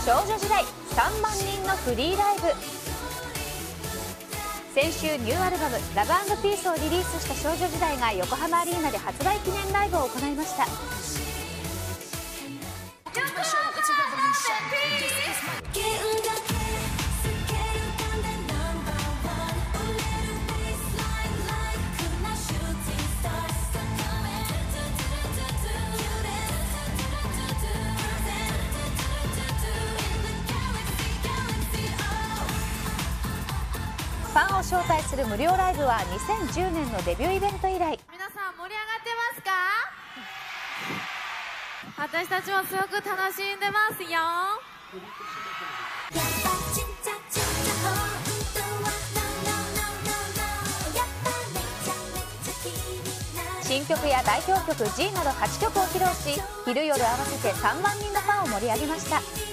少女時代3万人のフリーライブ。先週ニューアルバム「ラブ&ピース」をリリースした少女時代が横浜アリーナで発売記念ライブを行いました。ファンを招待する無料ライブは2010年のデビューイベント以来。 皆さん盛り上がってますか？私たちもすごく楽しんでますよ。 新曲や代表曲 G など8曲を披露し、昼夜合わせて3万人のファンを盛り上げました。